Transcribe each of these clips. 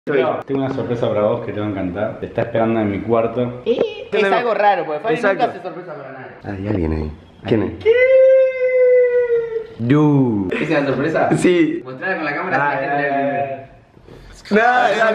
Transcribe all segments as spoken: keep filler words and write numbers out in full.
Tengo una sorpresa para vos que te va a encantar. Te está esperando en mi cuarto. ¿Eh? Es algo raro, porque Fabi nunca hace sorpresa para nadie. Hay alguien ahí. ¿Quién es? ¿Qué? Du. ¿Es una sorpresa? Sí. Mostrarla con la cámara si la gente le... Dale, dale.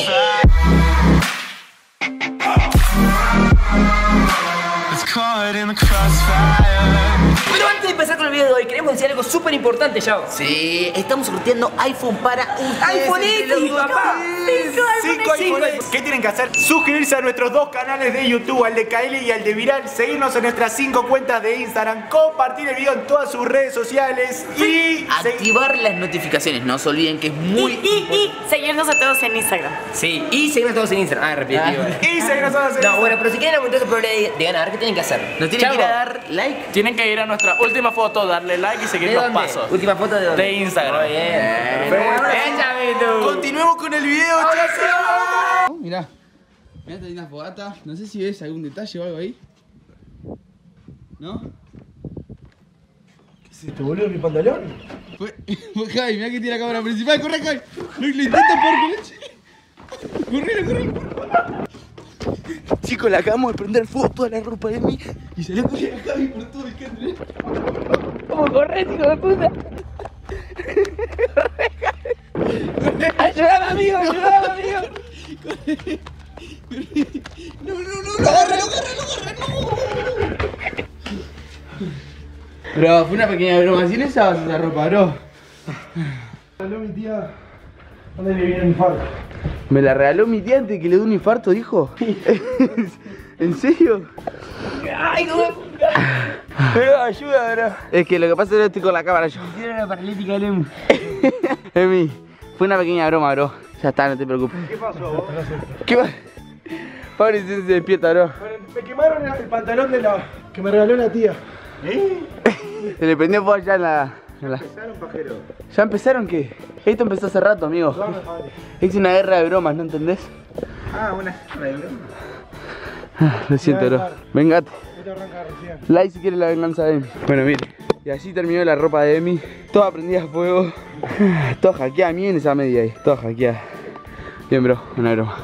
Pero antes de empezar con el video de hoy, queremos decir algo súper importante, Yao. Sí, estamos sorteando iPhone para ustedes. ¡iPhone X, papá! cinco iPhone X. ¿Qué tienen que hacer? Suscribirse a nuestros dos canales de YouTube, al de Kaeli y al de Viral. Seguirnos en nuestras cinco cuentas de Instagram. Compartir el video en todas sus redes sociales. Y activar las notificaciones. No se olviden que es muy... Y, y, y seguirnos a todos en Instagram. Sí, y seguirnos a todos en Instagram. Ah, repetitivo. Y seguirnos a todos en Instagram. No, bueno, pero si quieren aumentar su probabilidad de ganar, ¿qué tienen que hacer? Nos tienen Chavo. que ir a dar like. Tienen que ir a nuestra última foto, darle like y seguir ¿De los dónde? pasos. Última foto de dónde. De Instagram. Muy bien. Bien, Chavito. Continuemos con el video, chicos. Oh, mirá, mirá, hay una fogata. No sé si ves algún detalle o algo ahí. ¿No? ¿Qué es esto, boludo? ¿Mi pantalón? Fue, fue Javi, mirá que tiene la cámara principal. Corre, Javi. Lo, lo intenta por con leche. Corre, corre. Chicos, le acabamos de prender fuego toda la ropa de mí. Y se le ocurrió a Javi por todo el que entré. ¿Cómo corres, hijo de puta? Ayúdame, amigo, ayúdame, amigo. No, no, no, no, agárralo, agárralo, agárralo. Bro, fue una pequeña broma. Sin esa vas a usar ropa, bro. Hola, mi tía. ¿Dónde le viene el infarto? Me la regaló mi tía antes que le dé un infarto, dijo. ¿En serio? Ay, hijo de puta. Pero ayuda, bro. Es que lo que pasa es que estoy con la cámara yo. Tiene la paralítica del Emu. Emi, fue una pequeña broma, bro. Ya está, no te preocupes. ¿Qué pasó, vos? ¿Qué va? Pablo se despierta, bro. Me quemaron el pantalón de la... que me regaló la tía. ¿Eh? Se le prendió fuego allá en la... en la... Empezaron, pajero. ¿Ya empezaron qué? Esto empezó hace rato, amigo. Es una guerra de bromas, ¿no entendés? Ah, una guerra de broma. Ah, lo siento, bro. Vengate. Esto arranca recién. Like si quieres la venganza de Emi. Bueno, mire. Y así terminó la ropa de Emi. Toda prendida a fuego. Toda hackeada, miren esa media ahí. Toda hackeada. Bien, bro, una broma.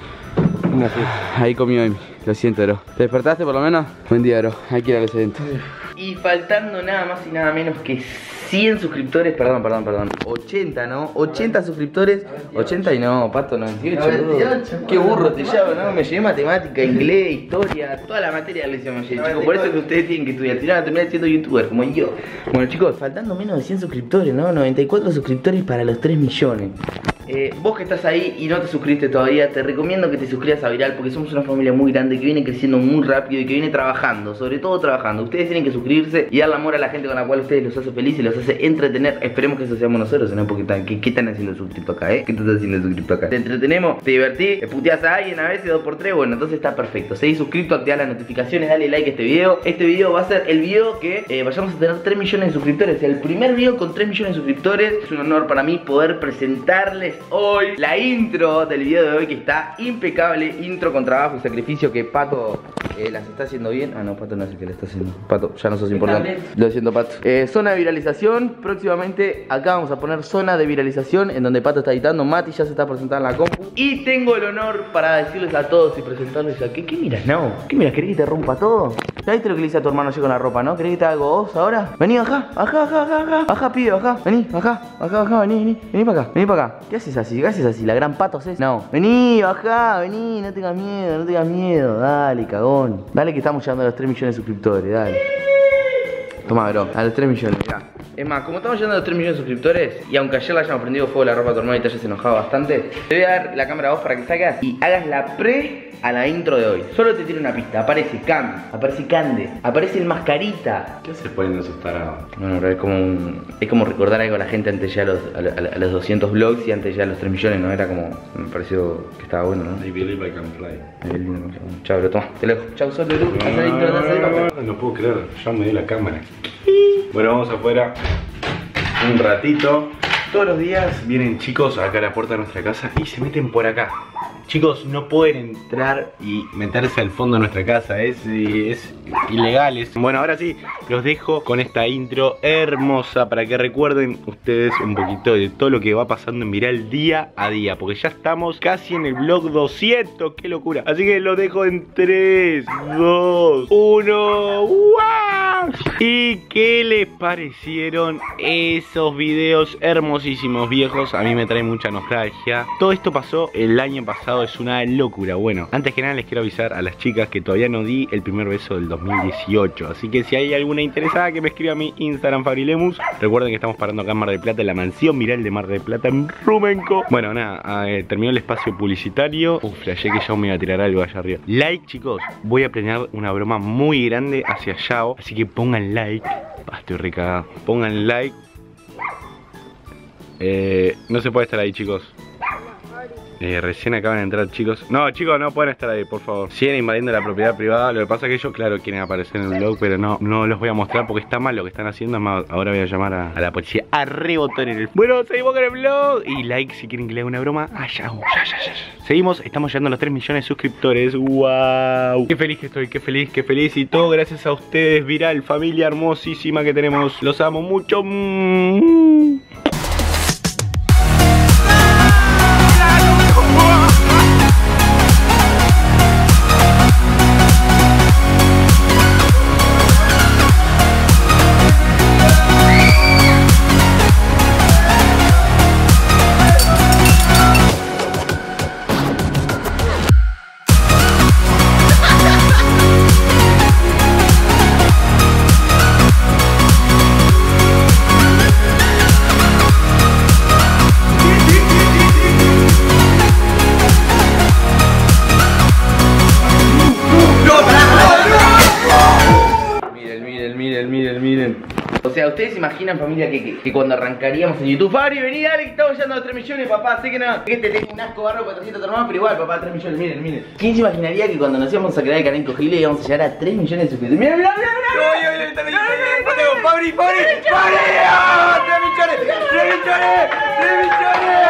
Ahí comió Emi. Lo siento, bro. ¿Te despertaste por lo menos? Buen día, bro. Hay que ir al evento. Y faltando nada más y nada menos que cien suscriptores, perdón, perdón, perdón, ochenta, ¿no? ochenta suscriptores, ochenta y no, Pato, noventa y ocho, noventa y qué burro te llamo, ¿no? Me llevé matemática, inglés, historia, toda la materia de lección me llevé, chicos, por eso es que ustedes tienen que estudiar, si no van a terminar siendo youtuber, como yo. Bueno, chicos, faltando menos de cien suscriptores, ¿no? noventa y cuatro suscriptores para los tres millones. Eh, vos que estás ahí y no te suscribiste todavía, te recomiendo que te suscribas a Viral porque somos una familia muy grande que viene creciendo muy rápido y que viene trabajando, sobre todo trabajando. Ustedes tienen que suscribirse y darle amor a la gente con la cual ustedes los hace felices y los hace entretener. Esperemos que eso seamos nosotros, ¿no? Porque ¿qué, qué están haciendo suscripto acá, eh? ¿Qué te estás haciendo suscripto acá? Te entretenemos, te divertís, te puteas a alguien a veces dos por tres, bueno, entonces está perfecto. Seguí suscripto, activa las notificaciones, dale like a este video. Este video va a ser el video que eh, vayamos a tener tres millones de suscriptores. El primer video con tres millones de suscriptores. Es un honor para mí poder presentarles hoy la intro del video de hoy, que está impecable. Intro con trabajo y sacrificio que Pato eh, las está haciendo bien. Ah, no, Pato no es el que le está haciendo. Pato, ya no sos importante. Lo siento, Pato. Eh, zona de viralización. Próximamente acá vamos a poner zona de viralización, en donde Pato está editando. Mati ya se está presentando en la compu. Y tengo el honor para decirles a todos y presentarles a... ¿Qué, qué miras? No. ¿Qué miras? ¿Querés que te rompa todo? ¿Ya viste lo que le hice a tu hermano yo con la ropa, no? ¿Querés que te haga vos ahora? Vení acá, acá, acá, acá, acá. Acá, pibe, acá. Vení, acá, acá, acá, vení, vení. Vení para acá, vení para acá. ¿Qué haces así? ¿Qué haces así? ¿La gran Pato haces? No. Vení, acá, vení, no tengas miedo, no tengas miedo. Dale, cagón. Dale que estamos llegando a los tres millones de suscriptores, dale. Toma, bro, a los tres millones, mirá. Es más, como estamos llegando a los tres millones de suscriptores, y aunque ayer le hayamos prendido fuego la ropa a tu hermano y te hayas enojado bastante, te voy a dar la cámara a vos para que salgas y hagas la pre a la intro de hoy. Solo te tiro una pista. Aparece Cam, aparece Cande, aparece el Mascarita. ¿Qué se poniendo esos tarados? Bueno, bro, es como un, es como recordar algo a la gente antes ya a los, a, a, a los doscientos vlogs y antes ya a los tres millones, ¿no? Era como, me pareció que estaba bueno, ¿no? I believe I can fly. Ahí el lindo. Chao, bro, toma, te lo dejo. Chao, solo, Lu. Haz la intro, haz la intro. No puedo creer, ya me dio la cámara. Bueno, vamos afuera un ratito Todos los días vienen chicos acá a la puerta de nuestra casa y se meten por acá. Chicos, no pueden entrar y meterse al fondo de nuestra casa, es, es ilegal. Es... Bueno, ahora sí, los dejo con esta intro hermosa para que recuerden ustedes un poquito de todo lo que va pasando en Viral día a día, porque ya estamos casi en el vlog doscientos, qué locura. Así que los dejo en tres, dos, uno. ¡Wow! ¿Y qué les parecieron esos videos hermosísimos viejos? A mí me trae mucha nostalgia. Todo esto pasó el año pasado. Es una locura. Bueno, antes que nada les quiero avisar a las chicas que todavía no di el primer beso del dos mil dieciocho. Así que si hay alguna interesada que me escriba a mi Instagram Fabrilemus. Recuerden que estamos parando acá en Mar del Plata, en la mansión Viral de Mar del Plata en Rumenco. Bueno, nada, eh, terminó el espacio publicitario. Uf, flashé que yo me iba a tirar algo allá arriba. Like, chicos, voy a planear una broma muy grande hacia Yao. Así que pongan like. Ah, estoy recagado. Pongan like. Eh, no se puede estar ahí, chicos. Eh, recién acaban de entrar, chicos. No, chicos, no pueden estar ahí, por favor. Siguen invadiendo la propiedad privada. Lo que pasa es que ellos, claro, quieren aparecer en el vlog, pero no, no los voy a mostrar porque está mal lo que están haciendo. Es más, ahora voy a llamar a, a la policía a rebotar en el... Bueno, seguimos con el vlog. Y like si quieren que le haga una broma. Allá, ya, ya, ya. Seguimos, estamos llegando a los tres millones de suscriptores. ¡Wow! Qué feliz que estoy, qué feliz, qué feliz. Y todo gracias a ustedes, Viral, familia hermosísima que tenemos. Los amo mucho. Mm. O sea, ¿ustedes se imaginan, familia, que, que, que cuando arrancaríamos en YouTube, Fabri, vení, dale, que estamos llegando a los tres millones, papá? Sé que no, sé que te tengo un asco barro cuatrocientos hermanos, pero igual, papá, tres millones, miren, miren. ¿Quién se imaginaría que cuando nos íbamos a crear el canal Cogible íbamos a llegar a tres millones de suscriptores? ¡Mira, mira, mira! ¡Mira! ¡Fabri, Fabri! ¡Fabri! ¡tres millones! ¡tres millones! ¡tres millones!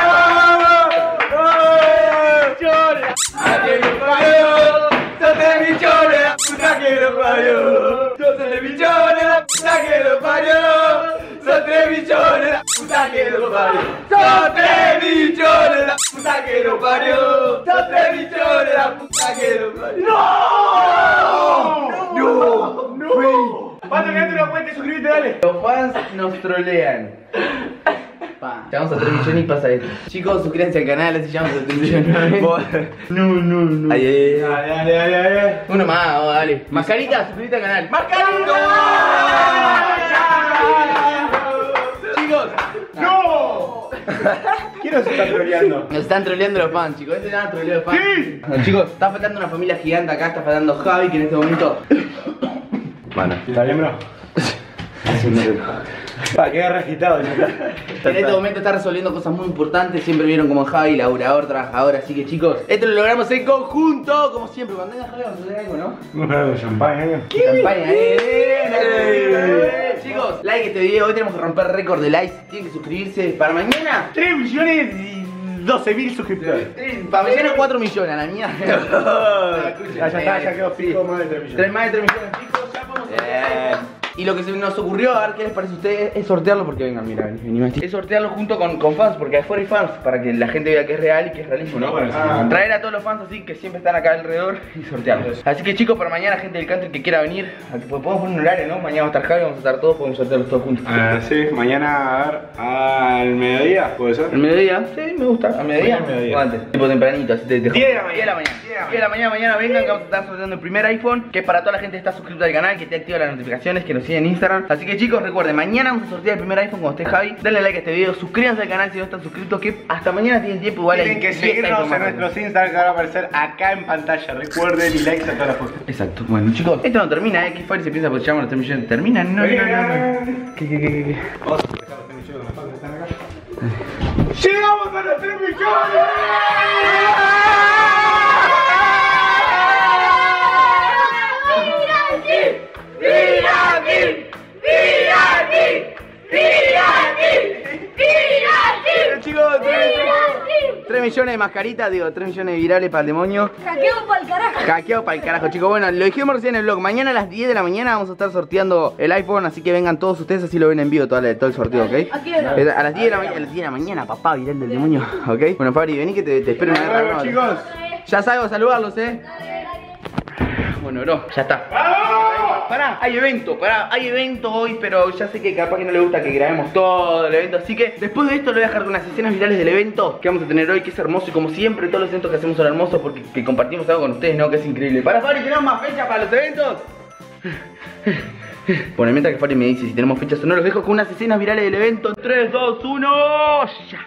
¡tres millones! ¡Son tres millones, la puta que lo parió! ¡Son tres millones, la puta que lo parió! ¡Son tres millones, la puta que lo parió! ¡Son tres millones, la puta que lo parió! ¡Son tres millones, la puta que lo parió! ¡No! ¡No! ¡No! Pato, create una cuenta y suscríbete, dale. Los fans nos trolean. Pa. Llegamos a tres millones y pasa esto. Chicos, suscríbanse al canal, así llegamos a tres millones. No, no, no. Ay, ay, ay. Dale, dale, dale, dale. Uno más, oh, dale. Mascarita, suscríbete al canal. ¡Mascarita! Chicos. ¡No! ¿Quién nos está troleando? Nos están troleando los fans, chicos. Este nada troleo de fans. Sí. No, chicos, está faltando una familia gigante acá. Está faltando Javi, que en este momento... Bueno, ¿Está bien, bro? Pa, qué agitado. En este momento está resolviendo cosas muy importantes. Siempre vieron como Javi, laburador, trabajador. Así que, chicos, esto lo logramos en conjunto. Como siempre, cuando venga Javi vamos a hacer algo, ¿no? no hago champaña, ¿eh? Campaña, eh, eh, eh. Chicos, like este video. Hoy tenemos que romper récord de likes. Tienen que suscribirse para mañana. tres millones y doce mil suscriptores. Para mañana cuatro millones, a la mierda. Ya, ya está, ya quedó fijo más de tres millones. Tres más de tres millones, chicos. Ya podemos sortear. Y lo que se nos ocurrió, a ver qué les parece a ustedes, es sortearlo porque vengan, mira, vení, vení, vení. Es sortearlo junto con, con fans, porque afuera hay fans, para que la gente vea que es real y que es realismo, ¿no? Ah, traer a todos los fans así que siempre están acá alrededor y sortearlos. Así que, chicos, para mañana, gente del country que quiera venir, podemos poner un horario, ¿no? Mañana va a estar Javi, vamos a estar todos, podemos sortearlos todos juntos. Ah, sí, mañana a ver, al mediodía, ¿puede ser? ¿Al mediodía? Sí, me gusta. ¿Al mediodía? Mañana al mediodía. O antes, tipo tempranito, así te dejo. diez de la mañana. diez de la mañana. diez de la mañana, mañana vengan, que vamos a estar sorteando el primer iPhone, que es para toda la gente que está suscrita al canal, que te activa las notificaciones, que nos sigue en Instagram. Así que, chicos, recuerden, mañana vamos a sortear el primer iPhone cuando esté Javi. Denle like a este video, suscríbanse al canal si no están suscritos, que hasta mañana tienen tiempo, igual. Tienen que seguirnos en nuestros Instagram que van a aparecer acá en pantalla. Recuerden y likes a todas las fotos. Exacto, bueno, chicos, esto no termina, eh. Que Fari se piensa porque llegamos a los tres millones. Termina, no, no, no, no. ¿Qué, qué, qué, qué, qué? Vamos a dejar los tres millones de las fotos que están acá. ¡Llegamos a los tres millones! ¡Mira aquí! ¡Mira aquí! ¡Mira aquí! ¡Mira aquí! millones de mascaritas, digo, tres millones de virales para el demonio. Hackeado para el carajo. Hackeado para el carajo, chicos. Bueno, lo dijimos recién en el vlog. Mañana a las diez de la mañana vamos a estar sorteando el iPhone, así que vengan todos ustedes, así lo ven en vivo todo el, todo el sorteo, ¿ok? ¿A qué hora? A las diez de la mañana, a las diez de la mañana, papá, viral del demonio, ¿ok? Bueno, Fabri, vení que te, te espero una guerra. Bueno, chicos. Ya salgo a saludarlos, ¿eh? Bueno, bro, ya está. Pará, hay evento, pará, hay evento hoy, pero ya sé que capaz que no le gusta que grabemos todo el evento. Así que después de esto le voy a dejar unas escenas virales del evento que vamos a tener hoy, que es hermoso. Y como siempre, todos los eventos que hacemos son hermosos porque que compartimos algo con ustedes, ¿no? Que es increíble. Para Fabri, ¿tenemos más fechas para los eventos? Bueno, mientras que Fabri me dice si tenemos fechas o no, los dejo con unas escenas virales del evento. tres, dos, uno, ya.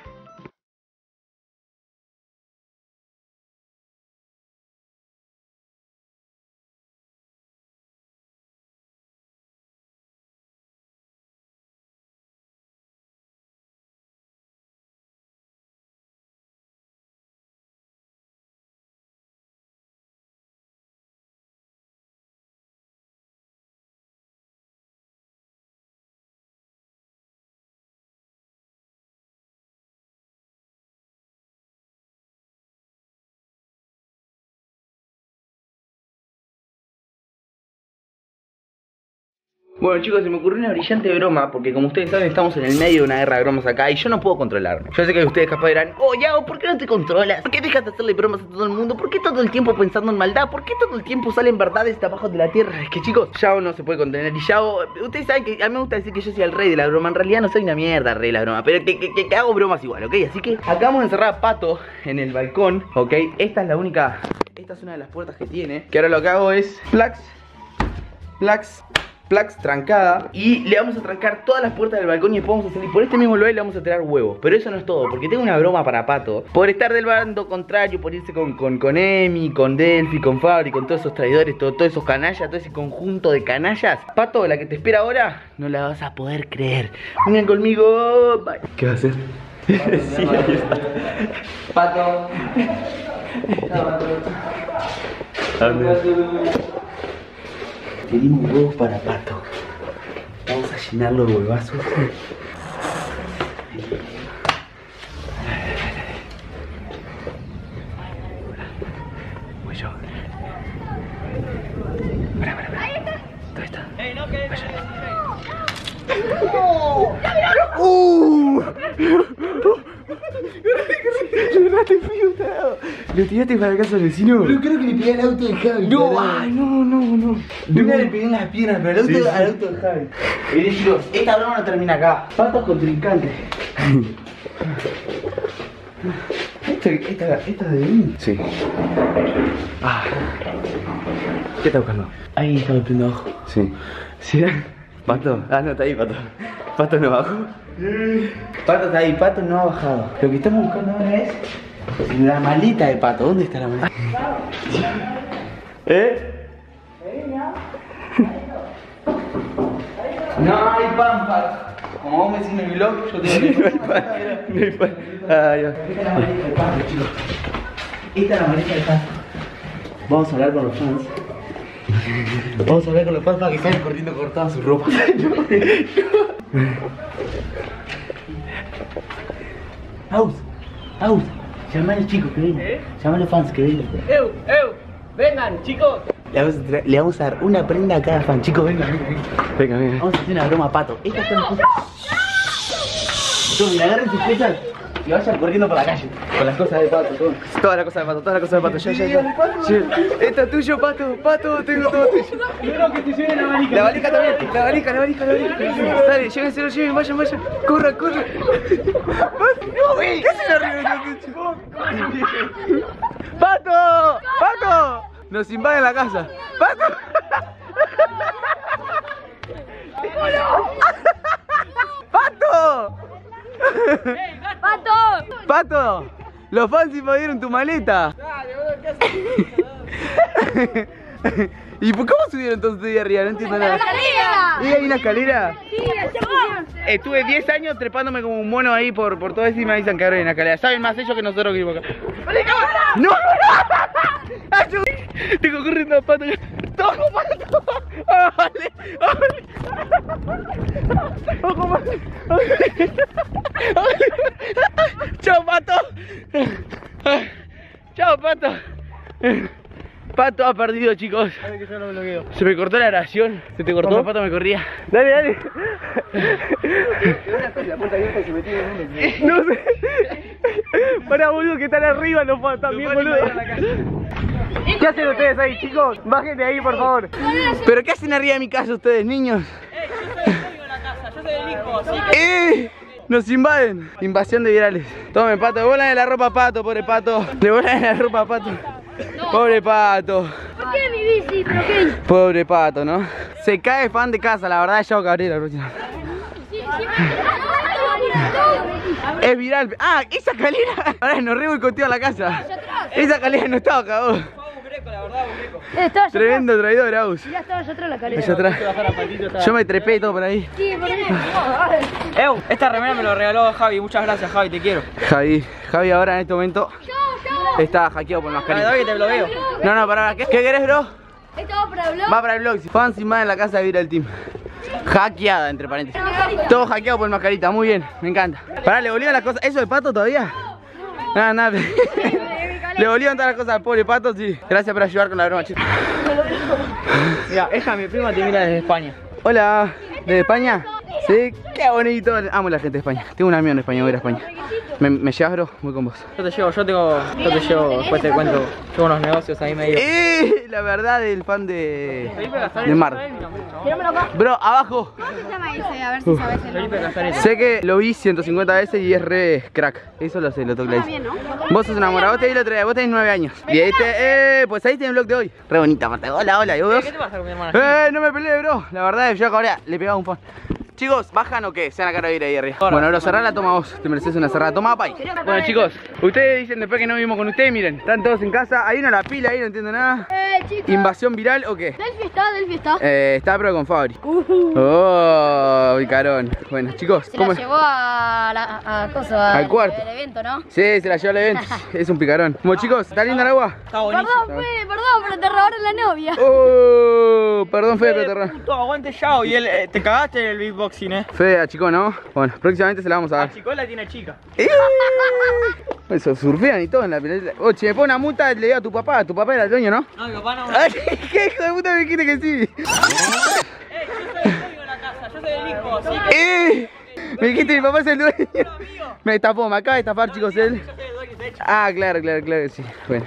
Bueno, chicos, se me ocurrió una brillante broma, porque como ustedes saben estamos en el medio de una guerra de bromas acá y yo no puedo controlarme. Yo sé que ustedes capaz dirán, oh Yago, ¿por qué no te controlas? ¿Por qué dejas de hacerle bromas a todo el mundo? ¿Por qué todo el tiempo pensando en maldad? ¿Por qué todo el tiempo salen verdades de abajo de la tierra? Es que chicos, Yago no se puede contener y Yago, ustedes saben que a mí me gusta decir que yo soy el rey de la broma. En realidad no soy una mierda rey de la broma, pero que, que, que, que hago bromas igual, ¿ok? Así que acabamos de encerrar a Pato en el balcón, ¿ok? Esta es la única, esta es una de las puertas que tiene, que ahora lo que hago es flax, flax, Plax trancada y le vamos a trancar todas las puertas del balcón y después vamos a salir por este mismo lugar y le vamos a tirar huevos. Pero eso no es todo, porque tengo una broma para Pato. Por estar del bando contrario, por irse con, con, con Emi, con Delphi, con Fabri, con todos esos traidores, todo, todos esos canallas, todo ese conjunto de canallas. Pato, la que te espera ahora, no la vas a poder creer. Vengan conmigo. Bye. ¿Qué vas a hacer? Sí, ahí está. Pato. Tenemos huevos para Pato. Vamos a llenar los huevazos. Voy yo. Pará, pará, pará. ¿Dónde está? ¡Uh! ¿Lo tiraste para la casa del vecino? Yo creo que le pegué al auto de Javi. No, ay, no, no, no. Una le pegué en las piernas, pero al auto, Sí, sí. al auto de Javi. Miren chicos, esta broma no termina acá. Patos contrincantes. Esta, esta, esta de mí. Sí. Ah. ¿Qué está buscando? Ahí está golpeando abajo. Sí. ¿Sí? ¿Pato? Ah, no, está ahí, Pato. ¿Pato no bajó? Pato está ahí, Pato no ha bajado. Lo que estamos buscando ahora es la maleta de Pato. ¿Dónde está la maleta? ¿Eh? No hay pampas. Como vos me decís en el vlog, yo tengo que... No hay pan. No hay pan. Ah, ya. Esta es la maleta de Pato, chicos. Esta es la maleta de Pato. Vamos a hablar con los fans. Vamos a hablar con los fans para que salgan corriendo cortada su ropa. Aus, Aus, llama a los chicos que vengan. Llama a los fans que vengan. ¡Eu, eu! ¡Vengan, chicos! Le vamos, a traer- le vamos a dar una prenda a cada fan. Chicos, vengan, vengan, vengan. Venga, venga. Vamos a hacer una broma a Pato. Estas son las cosas. Tomen, agarren sus cosas y vayan corriendo por la calle. Con las cosas de Pato, todo. Toda la cosa de Pato, toda la cosa de Pato. Ya, ya, ya. Sí. Esto es tuyo, Pato. Pato, tengo todo tuyo. Quiero que te lleven la valija. La valija también. La valija, la valija, la valija. Dale, llévenselo, lléven, vayan, vayan. Corran, corran. No, ¿qué se le ríe? ¡Pato! ¡Pato! Nos invaden la casa. ¡Pato! ¡Pato! ¡Pato! ¡Pato! Los fans invadieron tu maleta. ¿Y por cómo subieron entonces ahí arriba? No entiendo nada. ¿Y hay una escalera? Estuve diez años trepándome como un mono ahí por, por todo eso y me avisan que ahora hay una escalera. Saben más ellos que nosotros que vivimos acá. ¡No! ¡Ayuda! Tengo corriendo a Pato. ¡Toco, Pato! ¡Vale! ¡Vale! ¡Ojo, Pato! ¡Chao, Pato! Chao, Pato. Pato ha perdido, chicos. Que yo lo bloqueo. Se me cortó la oración. ¿Se te cortó? Como Pato me corría. Dale, dale. No sé. Pará, boludo, que están arriba los patos también, boludo. ¿Qué hacen ustedes ahí, chicos? Bajen de ahí, por favor. ¿Pero qué hacen arriba de mi casa ustedes, niños? Eh, yo soy el dueño de la casa, yo soy el hijo, así que... ¡Eh! Nos invaden. Invasión de virales. Tomen, Pato, devuélvanle la ropa a Pato, pobre Pato. Devuélvanle la ropa a Pato. Pobre Pato. ¿Por qué mi bici? ¿Pero qué? Pobre Pato, ¿no? Se cae fan de casa, la verdad, Yao Cabrera. Es viral. Ah, esa calera. Ahora nos re contigo a la casa. Esa calera no estaba, cabrón. Eh, estaba allá Tremendo traidor, Aus. atrás. Ya estaba allá atrás la calera. Allá atrás. Yo me trepé todo por ahí. Sí, por ahí. Ew, esta remera me lo regaló Javi, muchas gracias Javi, te quiero. Javi, Javi ahora en este momento está hackeado por Dale, mascarilla. David, te bloqueo. No, no, pará, ¿qué, ¿qué querés, bro? ¿Esto va para el blog? Va para el blog. Fans sin más en la casa de Viral Team. Hackeada, entre paréntesis. Todo hackeado por mascarita, muy bien, me encanta. Pará, ¿le volvieron las cosas? ¿Eso de Pato todavía? Nada, nada. Le volvieron todas las cosas al pobre Pato, sí. Gracias por ayudar con la broma, chicos. Mira, esta mi prima te mira desde España. Hola, ¿desde España? Sí, qué bonito. Amo la gente de España. Tengo un amigo en España, voy a ir a España. ¿Me, me llevas, bro? Voy con vos. Yo te llevo, yo tengo, yo te llevo, después te cuento, tengo unos negocios ahí medio. Eh, la verdad del fan de... de Mar. Bro, abajo. ¿Cómo se llama ese? A ver si sabes el Felipe nombre. Casares. Sé que lo vi ciento cincuenta veces y es re crack. Eso lo sé, lo tengo Ah, clarísimo. bien, ¿no? Vos sos enamorado, vos te vi la otra vez, vos tenés nueve años. Y ahí te, eh, pues ahí tenés el vlog de hoy. Re bonita, Marta. Hola, hola, ¿y vos? ¿Qué te pasa con mi hermana? Eh, no me peleé, bro. La verdad es que yo ahora le pegaba un fan. Chicos, ¿bajan o qué? Se van a cara de ir ahí arriba. Bueno, bro, cerrá la toma vos. Te mereces una cerrada. Toma, pay. Bueno, chicos, ustedes dicen después que no vivimos con ustedes, miren. Están todos en casa. Hay una la pila ahí, no entiendo nada. Eh, chicos. ¿Invasión viral o qué? Delphi está, Delphi está. Eh, está pero con Fabri. Uh. Oh, picarón. Bueno, chicos, Se ¿cómo la es? llevó a la a cosa, Al cuarto. del evento, ¿no? Sí, se la llevó al evento. Es un picarón. Como chicos, ¿está linda el agua? Está bonito. Perdón, fue, perdón, pero te robaron la novia. Oh, perdón, Fede, pero te ra- Puto, aguante Yao y él, eh, te cagaste en el beatboxing, eh. Fede, a chico, ¿no? Bueno, próximamente se la vamos a La dar. chicola tiene chica. ¡Eh! Eso, surfean y todo en la pelota. Oh, si me pone una multa, le digo a tu papá. Tu papá era el dueño, ¿no? No, mi papá no. Ay, ¿qué hijo de puta me dijiste que sí? Eh, yo soy el dueño de la casa, yo soy el hijo, así que... ¡Eh! Me dijiste mi papá es el dueño. Me estapó, me acaba de estafar, chicos, él. Yo soy el dueño, de hecho. Ah, claro, claro, claro que sí. Bueno.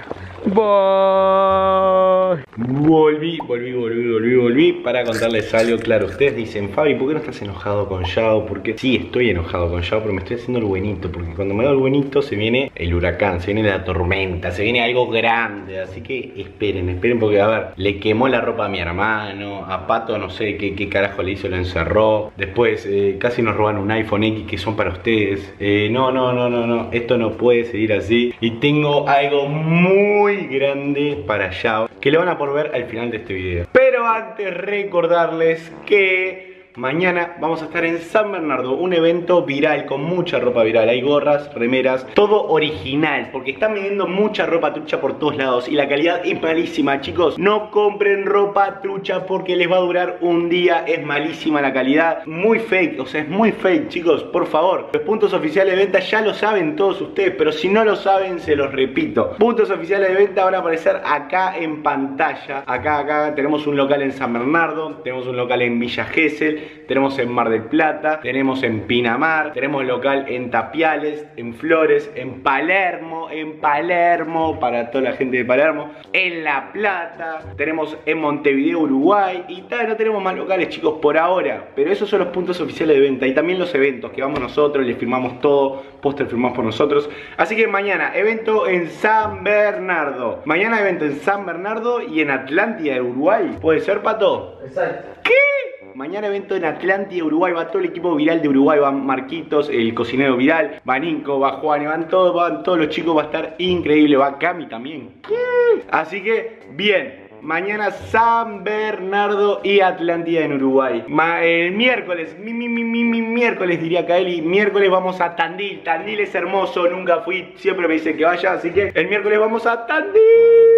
Bye. Volví, volví, volví, volví, volví para contarles algo. Claro, ustedes dicen, Fabi, ¿por qué no estás enojado con Yao? Porque sí, estoy enojado con Yao, pero me estoy haciendo el buenito. Porque cuando me hago el buenito se viene el huracán, se viene la tormenta, se viene algo grande. Así que esperen, esperen porque, a ver, le quemó la ropa a mi hermano, a Pato no sé qué, qué carajo le hizo, lo encerró. Después eh, casi nos roban un iPhone X que son para ustedes. Eh, no, no, no, no, no, esto no puede seguir así. Y tengo algo muy grande para Yao que lo van a poder ver al final de este video. Pero antes recordarles que mañana vamos a estar en San Bernardo, un evento viral con mucha ropa viral. Hay gorras, remeras, todo original, porque están vendiendo mucha ropa trucha por todos lados y la calidad es malísima, chicos. No compren ropa trucha porque les va a durar un día, es malísima la calidad, muy fake, o sea, es muy fake, chicos, por favor. Los puntos oficiales de venta ya lo saben todos ustedes, pero si no lo saben, se los repito. Puntos oficiales de venta van a aparecer acá en pantalla. Acá, acá tenemos un local en San Bernardo, tenemos un local en Villa Gesell, tenemos en Mar del Plata, tenemos en Pinamar, tenemos local en Tapiales, en Flores, en Palermo, en Palermo, para toda la gente de Palermo, en La Plata, tenemos en Montevideo, Uruguay, y tal, no tenemos más locales, chicos, por ahora, pero esos son los puntos oficiales de venta, y también los eventos, que vamos nosotros, les firmamos todo, póster firmamos por nosotros, así que mañana, evento en San Bernardo, mañana evento en San Bernardo y en Atlántida de Uruguay, ¿puede ser, Pato? Exacto. ¿Qué? Mañana evento en Atlántida, Uruguay, va todo el equipo viral de Uruguay, va Marquitos, el cocinero viral, va Nico, va Juan, van todos, van todos los chicos, va a estar increíble, va Cami también. ¿Qué? Así que, bien. Mañana San Bernardo y Atlántida en Uruguay. Ma el miércoles, mi, mi, mi, mi, mi miércoles diría Kaeli, miércoles vamos a Tandil. Tandil es hermoso, nunca fui, siempre me dice que vaya, así que el miércoles vamos a Tandil.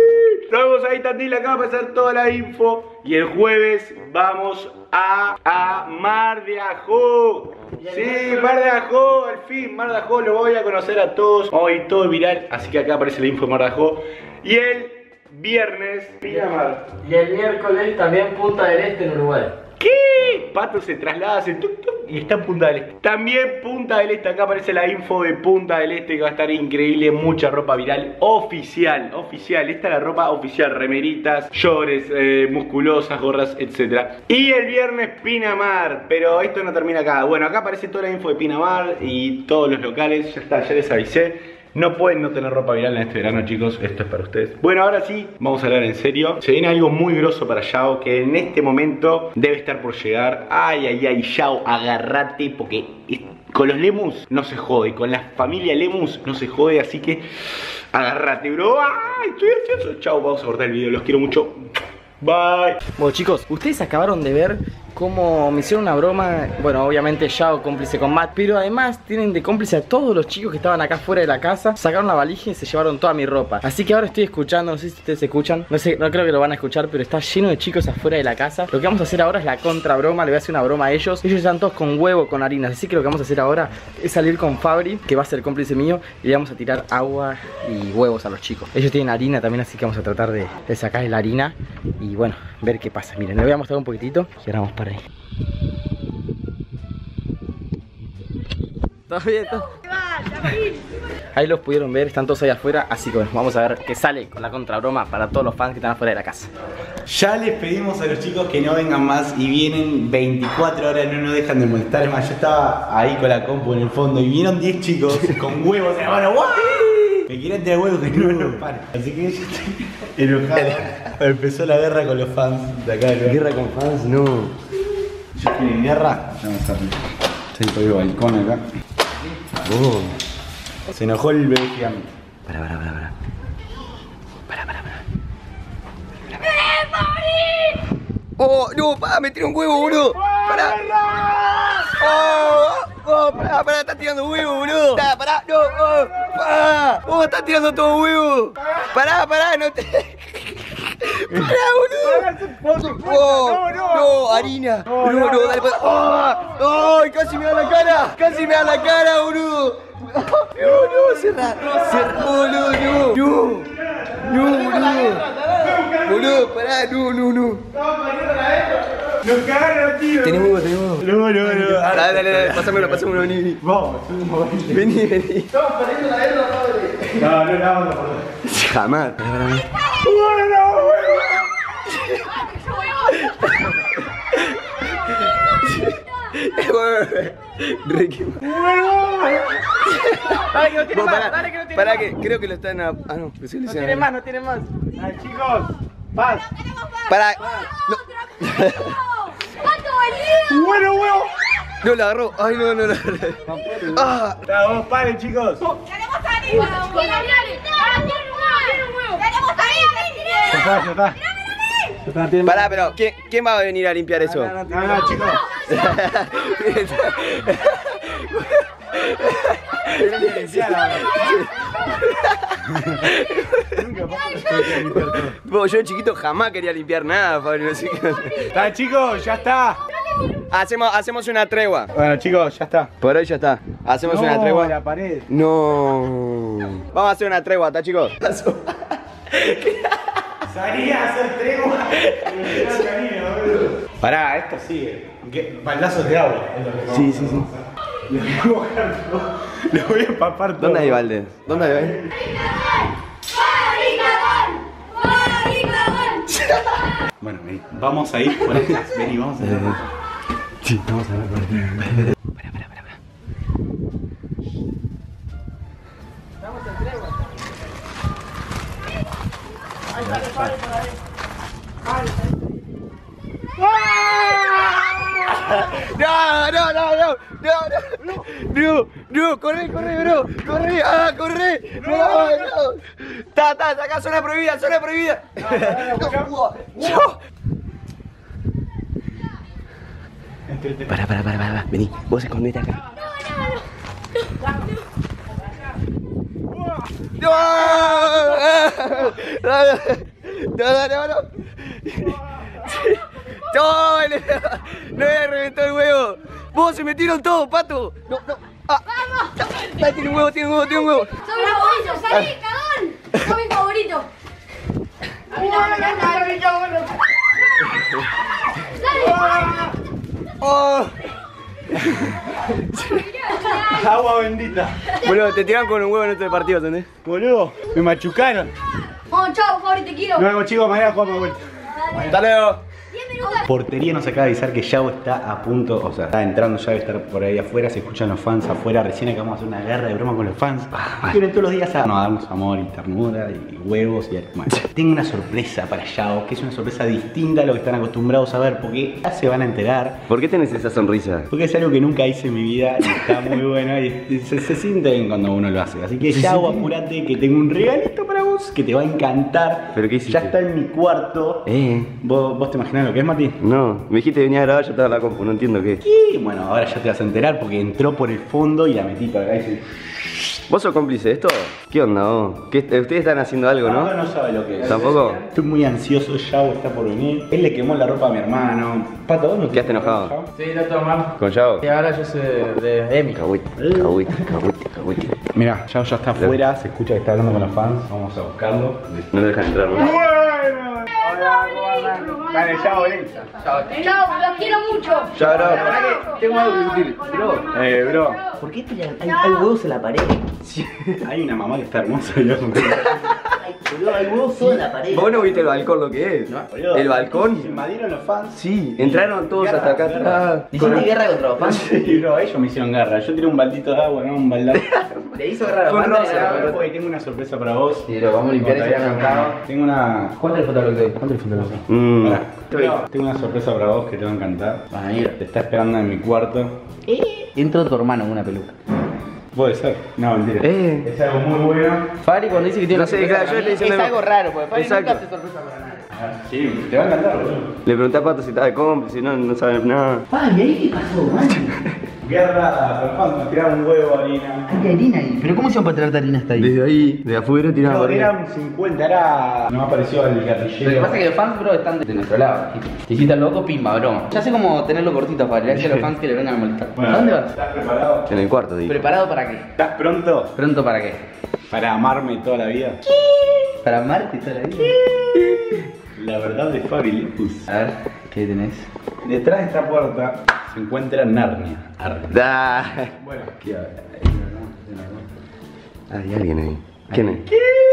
Nos vemos ahí, Tandil, acá va a pasar toda la info. Y el jueves vamos a, a Mar de Ajó. Sí, Mar de Ajó, al fin, Mar de Ajó, lo voy a conocer a todos. Hoy todo viral, así que acá aparece la info de Mar de Ajó. Y el viernes, Pinamar. Y el miércoles también Punta del Este en Uruguay. ¿Qué? Pato se traslada, hace tuk tuk y está en Punta del Este. También Punta del Este, acá aparece la info de Punta del Este que va a estar increíble. Mucha ropa viral oficial, oficial. Esta es la ropa oficial, remeritas, shorts, eh, musculosas, gorras, etcétera. Y el viernes Pinamar, pero esto no termina acá. Bueno, acá aparece toda la info de Pinamar y todos los locales. Ya está, ya les avisé. No pueden no tener ropa viral en este verano, chicos. Esto es para ustedes. Bueno, ahora sí, vamos a hablar en serio. Se viene algo muy grosso para Yao, que en este momento debe estar por llegar. Ay, ay, ay, Yao, agárrate, porque con los Lemus no se jode. Con la familia Lemus no se jode, así que agárrate, bro. Ay, estoy ansioso. Chao, vamos a cortar el video. Los quiero mucho. Bye. Bueno, chicos, ustedes acabaron de ver cómo me hicieron una broma. Bueno, obviamente Yao cómplice con Matt, pero además tienen de cómplice a todos los chicos que estaban acá fuera de la casa. Sacaron la valija y se llevaron toda mi ropa. Así que ahora estoy escuchando, no sé si ustedes escuchan, no sé, no creo que lo van a escuchar, pero está lleno de chicos afuera de la casa. Lo que vamos a hacer ahora es la contra broma. Le voy a hacer una broma a ellos. Ellos están todos con huevo, con harinas. Así que lo que vamos a hacer ahora es salir con Fabri, que va a ser cómplice mío, y le vamos a tirar agua y huevos a los chicos. Ellos tienen harina también, así que vamos a tratar de, de sacarle la harina y bueno, ver qué pasa. Miren, le voy a mostrar un poquitito y ahora vamos para ahí. ¿Todo bien? ¿Todo? Ahí los pudieron ver, están todos ahí afuera. Así que bueno, vamos a ver qué sale con la contrabroma para todos los fans que están afuera de la casa. Ya les pedimos a los chicos que no vengan más y vienen veinticuatro horas, no nos dejan de molestar. Es más, yo estaba ahí con la compu en el fondo y vinieron diez chicos con huevos en la mano. ¡Guau! Me quieren tirar huevos que no nos paran. Así que yo estoy enojado. Empezó la guerra con los fans de acá. ¿Guerra con fans? No. ¿Yo estoy en guerra? No, está bien. Estoy por el balcón acá. Oh. Se enojó el bebé gigante. Para, para, para, para. Para, para, para. Oh, no, pa, me tiró un huevo, boludo. Pará. Oh, oh, pará, pará, está tirando huevo, boludo. Pará, pará, no, oh, pará. Oh, está tirando todo huevo. Pará, pará, no te. Pará, boludo. Oh, no, harina. No, no, dale, pará. Oh, ay, casi me da la cara. Casi me da la cara, boludo. No, no, cerrá. Cerrá, boludo, no. No, no, boludo. Boludo, pará, no, no, no. ¡Nos cagaron, tío! Tenés huevo, tenés huevo. No, no, no. Dale, dale, dale, pásamelo, pásamelo, vení, vení. Vamos, Vení, vení. Estamos perdiendo la guerra, padre. No, no la vamos a perder. Jamás. Ricky. Dale que no tiene Vos, más, pará, dale que no tiene pará más. que creo que lo están a... Ah, no, que sí, No tiene más, no tiene más. Ay, chicos, paz. Pará. No, Bueno, huevo. no la agarró. Ay, no, no, no. Ah. Vamos, paren, chicos. ¡Queremos harina! Ya está, ya está. Ya está. Pará, pero ¿quién, ¿quién va a venir a limpiar eso? No, no, chicos. Vos, yo de chiquito jamás quería limpiar nada, Fabri, no sé qué. Está, chicos, ya está. Hacemos, hacemos una tregua. Bueno, chicos, ya está. Por hoy ya está. Hacemos No, una tregua. la pared. No. Vamos a hacer una tregua, ¿está, chicos? Salí a hacer tregua. Pará, esto sigue. ¿Qué? Baldazos de agua. Es lo que Sí, sí, sí. Lo voy a mojar todo. Lo voy a empapar todo. ¿Dónde hay balde? ¿Dónde hay balde? Bueno, vení. Vamos a ir por acá. Vení, vamos a ir. Sí, vamos a ver por aquí. Para, para, para, para. No, no, no, no, no, no, no, no, corre, corre, bro, corre, ah, corre, no, no, ta, ta, acá zona prohibida, zona prohibida. Para, para, para, para, vení, vos escondete acá. No, no, no, No, no, no, no. No, le, no le reventó el huevo. Vos se metieron todos, pato. No, no. Ah, ¡vamos! Ah, tiene un huevo, tiene un huevo, tiene un huevo. ¡Soy mi favorito! ¡Salí, cagón! ¡Soy mi favorito! A mí no me encanta, a mí no me encanta. Oh. Agua bendita. Boludo, te tiran con un huevo en este partido, ¿entendés? Boludo, me machucaron. Vamos, chao, favorito, te quiero. Nos vemos, chicos, mañana jugamos de vuelta. Hasta luego. diez minutos. Portería nos acaba de avisar que Yao está a punto, o sea, está entrando, ya debe estar por ahí afuera, se escuchan los fans afuera, recién acabamos de hacer una guerra de broma con los fans. Vienen todos los días a, no, a darnos amor y ternura y huevos y bueno. Tengo una sorpresa para Yao, que es una sorpresa distinta a lo que están acostumbrados a ver, porque ya se van a enterar. ¿Por qué tenés esa sonrisa? Porque es algo que nunca hice en mi vida y está muy bueno y se, se siente bien cuando uno lo hace. Así que Yao, apurate que tengo un regalito para vos que te va a encantar. ¿Pero qué hiciste? Ya está en mi cuarto. Eh. ¿Vos, vos te imaginás lo que es, Mati? No, me dijiste que venía a grabar, yo estaba en la compu, no entiendo qué. Y bueno, ahora ya te vas a enterar porque entró por el fondo y la metí para acá y se... ¿Vos sos cómplice de esto? ¿Qué onda vos? ¿Qué, ustedes están haciendo algo, ¿no? No, no sabe lo que es. ¿Tampoco? Estoy muy ansioso, Yao está por venir. Él le quemó la ropa a mi hermano. Pato, ¿vos no te ¿Quedaste enojado? Yao? Sí, está todo mal. ¿Con Yao? Y ahora yo soy de Emi. Cagüita, cagüita, cagüita, cagüita. Mirá, Yao ya está afuera, se escucha que está hablando con los fans. Vamos a buscarlo. No lo dejan entrar, ¿no? Bueno. Hola, ¿cómo andan? Dale, Yao, vení. Chao, los quiero mucho. Yao, bro. Tengo algo que decir, bro. Eh, bro. ¿Por qué tiran? Hay, hay huevos en la pared. Hay una mamá que está hermosa y yo con Hay, boludo, hay huevos todos en la pared. ¿Vos no viste el balcón lo que es? Boludo, ¿El Se balcón? invadieron los fans. Sí, entraron todos Guerra, hasta acá guerra. atrás. ¿Hiciste guerra contra los fans? Sí, bro, ellos me hicieron garra. Yo tiré un baldito de agua, no un baldado. ¿Le hizo guerra a los Con fans? rosa, Era- Porque tengo una sorpresa para vos. Sí, lo vamos a limpiar Como ese te había cacao. contado. Tengo una. ¿Cuánto es el fotolog de hoy? ¿Cuánto el fotógrafo? Mm. Pará. Bro, tengo una sorpresa para vos que te va a encantar. Van a ir. Te está esperando en mi cuarto. Entró tu hermano con una peluca. Puede ser. No, mentira. Eh. Es algo muy bueno. Fari cuando dice que tiene No una sé, sorpresa claro, para yo mí, le diciendo- es algo raro, porque Fari Exacto. nunca hace sorpresa para nada. Sí, te va a encantar, boludo. Le pregunté a Pato si estaba de cómplice, no, no sabe nada. Fari, ¿ahí qué pasó, man? Guerra, los fans nos tiraron un huevo, harina. Hay harina ahí. ¿Pero cómo hicieron para tirar harina hasta ahí? Desde ahí, de afuera tiraba No, barriga. eran cincuenta, era. No me apareció el Lo que guerrillero. pasa es que los fans, bro, están de nuestro lado. Te hiciste al loco, pimba, broma. Ya sé cómo tenerlo cortito, Fari. Le hace a los fans que le vengan a molestar. Bueno, ¿A dónde vas? ¿Estás preparado? En el cuarto, digo. ¿Preparado para qué? ¿Estás pronto ¿Pronto para qué? para amarme toda la vida? ¿Para amarte toda la vida? La verdad de Fabi Lepus. A ver, ¿qué tenés? Detrás de esta puerta se encuentra Narnia. Arre. Da. Bueno, ¿qué hay? Ah, hay alguien ahí. ¿Quién es?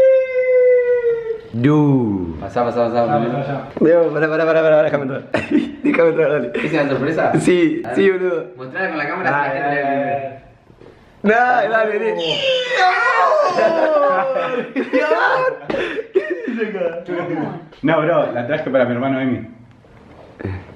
Du. Pasá, pasá, pasá. Diego, pará, pará, pará, pará, déjame entrar. Déjame entrar, dale. ¿Es una sorpresa? Sí, A ver, sí, boludo. Mostrala con la cámara si la gente le ve. Dale, dale, dale. No, bro, la traje para mi hermano Emi.